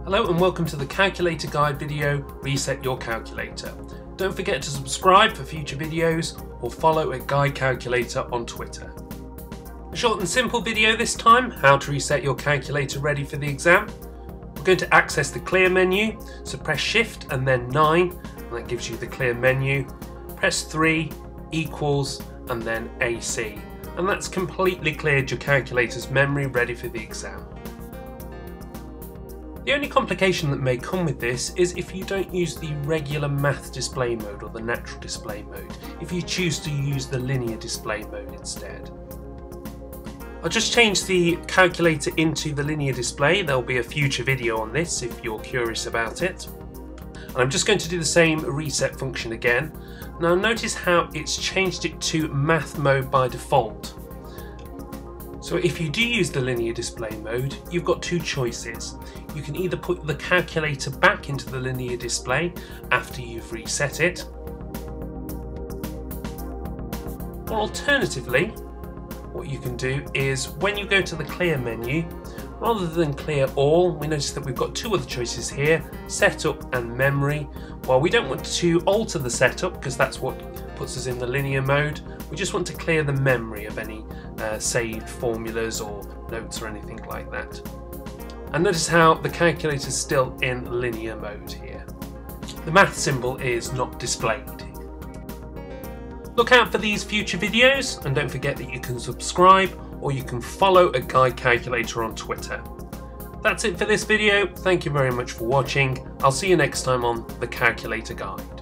Hello and welcome to the calculator guide video, Reset Your Calculator. Don't forget to subscribe for future videos or follow @GuideCalculator on Twitter. A short and simple video this time, how to reset your calculator ready for the exam. We're going to access the clear menu, so press Shift and then 9, and that gives you the clear menu. Press 3, equals, and then AC. And that's completely cleared your calculator's memory ready for the exam. The only complication that may come with this is if you don't use the regular math display mode or the natural display mode, if you choose to use the linear display mode instead. I'll just change the calculator into the linear display. There'll be a future video on this if you're curious about it. And I'm just going to do the same reset function again. Now notice how it's changed it to math mode by default. So if you do use the linear display mode, you've got two choices. You can either put the calculator back into the linear display after you've reset it, or alternatively, what you can do is when you go to the clear menu, rather than clear all, we notice that we've got two other choices here, setup and memory. Well, we don't want to alter the setup because that's what puts us in the linear mode. We just want to clear the memory of any saved formulas or notes or anything like that. And notice how the calculator is still in linear mode here. The math symbol is not displayed. Look out for these future videos, and don't forget that you can subscribe or you can follow @GuideCalculator on Twitter. That's it for this video. Thank you very much for watching. I'll see you next time on the Calculator Guide.